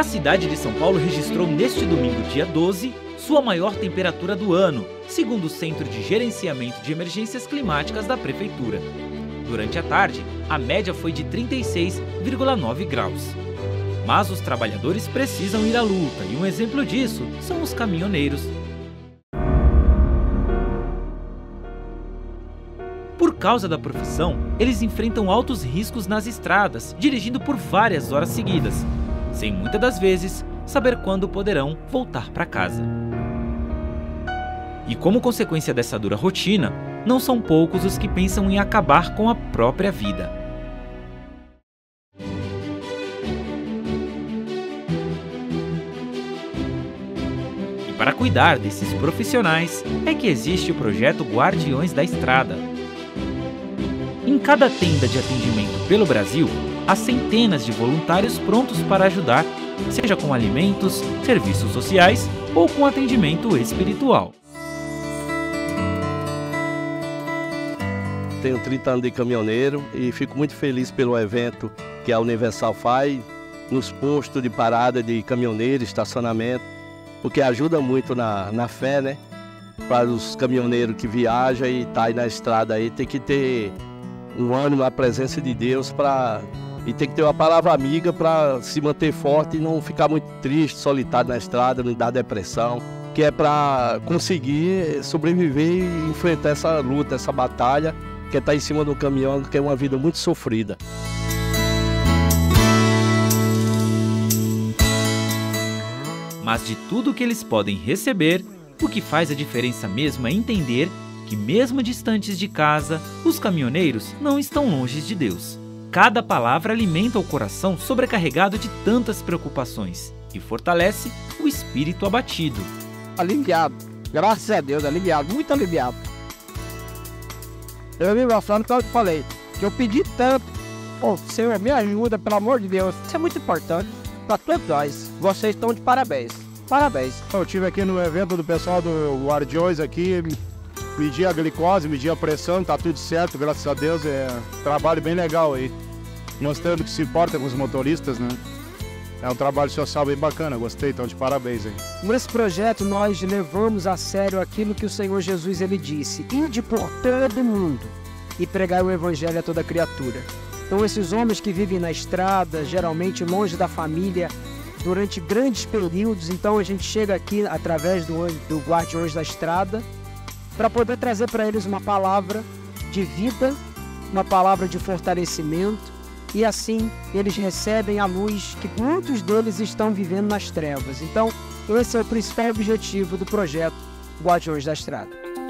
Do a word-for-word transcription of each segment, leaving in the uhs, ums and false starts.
A cidade de São Paulo registrou neste domingo, dia doze, sua maior temperatura do ano, segundo o Centro de Gerenciamento de Emergências Climáticas da Prefeitura. Durante a tarde, a média foi de trinta e seis vírgula nove graus. Mas os trabalhadores precisam ir à luta e um exemplo disso são os caminhoneiros. Por causa da profissão, eles enfrentam altos riscos nas estradas, dirigindo por várias horas seguidas, sem muitas das vezes saber quando poderão voltar para casa. E como consequência dessa dura rotina, não são poucos os que pensam em acabar com a própria vida. E para cuidar desses profissionais é que existe o projeto Guardiões da Estrada. Em cada tenda de atendimento pelo Brasil, há centenas de voluntários prontos para ajudar, seja com alimentos, serviços sociais ou com atendimento espiritual. Tenho trinta anos de caminhoneiro e fico muito feliz pelo evento que a Universal faz nos postos de parada de caminhoneiro, estacionamento, porque ajuda muito na, na fé, né? Para os caminhoneiros que viajam e estão aí na estrada aí, tem que ter um ânimo, a presença de Deus para e tem que ter uma palavra amiga para se manter forte e não ficar muito triste, solitário na estrada, não dar depressão, que é para conseguir sobreviver e enfrentar essa luta, essa batalha, que é estar em cima do caminhão, que é uma vida muito sofrida. Mas de tudo que eles podem receber, o que faz a diferença mesmo é entender que mesmo distantes de casa, os caminhoneiros não estão longe de Deus. Cada palavra alimenta o coração sobrecarregado de tantas preocupações e fortalece o espírito abatido. Aliviado, graças a Deus, aliviado, muito aliviado. Eu me mostrando que eu falei, que eu pedi tanto, oh, Senhor, me ajuda, pelo amor de Deus. Isso é muito importante para todos nós. Vocês estão de parabéns, parabéns. Eu estive aqui no evento do pessoal do Guardiões aqui, medi a glicose, medi a pressão, tá tudo certo, graças a Deus, é um trabalho bem legal aí, mostrando que se importa com os motoristas, né? É um trabalho social bem bacana, gostei, então de parabéns aí. Nesse projeto nós levamos a sério aquilo que o Senhor Jesus ele disse, ide por todo mundo e pregar o evangelho a toda criatura. Então esses homens que vivem na estrada, geralmente longe da família, durante grandes períodos, então a gente chega aqui através do, do Guardiões da Estrada, para poder trazer para eles uma palavra de vida, uma palavra de fortalecimento, e assim eles recebem a luz que muitos deles estão vivendo nas trevas. Então, esse é o principal objetivo do projeto Guardiões da Estrada.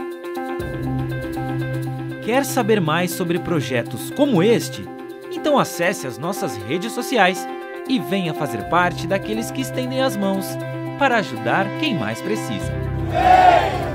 Quer saber mais sobre projetos como este? Então acesse as nossas redes sociais e venha fazer parte daqueles que estendem as mãos para ajudar quem mais precisa. Ei!